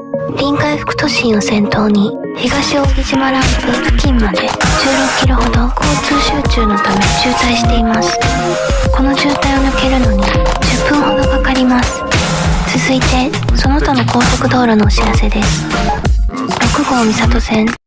臨海副都心を先頭に東扇島ランプ付近まで16キロほど交通集中のため渋滞しています。この渋滞を抜けるのに10分ほどかかります。続いてその他の高速道路のお知らせです。6号三郷線